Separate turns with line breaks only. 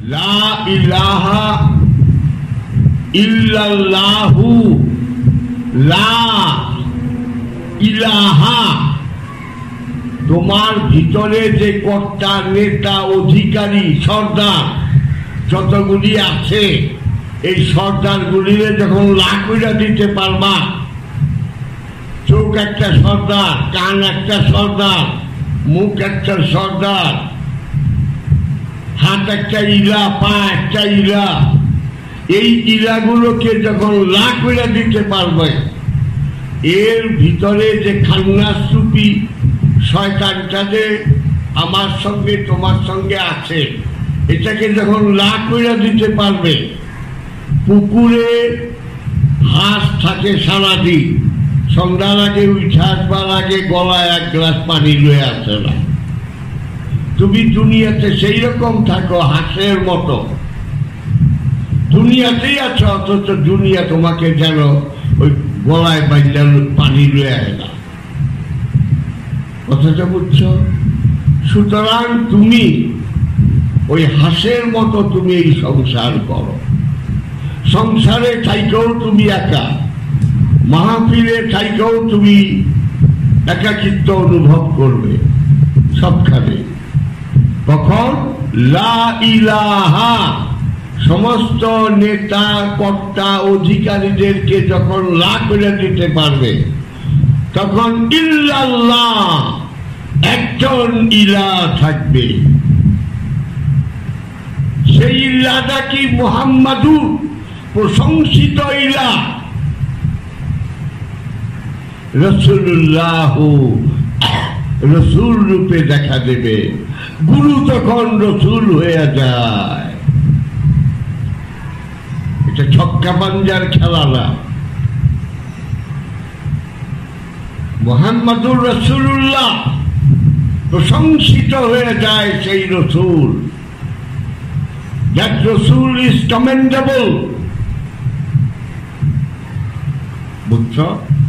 লা ইলাহা ইল্লাল্লাহু লা ইলাহা, তোমার ভিতরে যে কর্তা, নেতা, অধিকারী, সর্দার যতগুলি আছে, এই সর্দারগুলিরে যখন লাখ কইরা দিতে পারবা, চোখ একটা সর্দার, কান একটা সর্দার, মুখ একটা সর্দার, হাত একটা ইলা, পা একটা ইলা, এই ইলাগুলোকে যখন লাখ কইরা দিতে পারবে, এর ভিতরে যে খান্নাসরূপী শয়তানটা যে আমার সঙ্গে তোমার সঙ্গে আছে, এটাকে যখন লাখ কইরা দিতে পারবে, পুকুরে হাঁস থাকে সারাদিন, সন্ধ্যার আগে উঠে আসবার আগে গলায় এক গ্লাস পানি লয়ে আসে না। তুমি দুনিয়াতে সেই রকম থাকো হাঁসের মতো, দুনিয়াতেই আছো, অথচ দুনিয়া তোমাকে যেন ওই গলায় বাইন্দা পানি লয়ে আসে না। কথাটা বুঝছো? সুতরাং তুমি ওই হাঁসের মতো তুমি এই সংসার করো। সংসারে থাইকেও তুমি একা, মাহফিলে থাইকেও তুমি একাকিত্ব অনুভব করবে সবখানে। তখন লা ইলাহা, সমস্ত নেতা, কর্তা, অধিকারীদেরকে যখন লা করে দিতে পারবে, তখন ইল্লাল্লাহ, একজন ইলাহ থাকবে। সেই ইলাহটা কি? মুহাম্মাদুর, প্রশংসিত ইলাহ রাসূলুল্লাহ, রসুল রূপে দেখা দেবে। গুরু তখন রসুল হয়ে যায়। এটা ছক্কা পাঞ্জার খেলা না। মুহাম্মাদুর রাসূলুল্লাহ প্রশংসিত হয়ে যায় সেই রসুল। That Rasul is commendable. বুঝছো?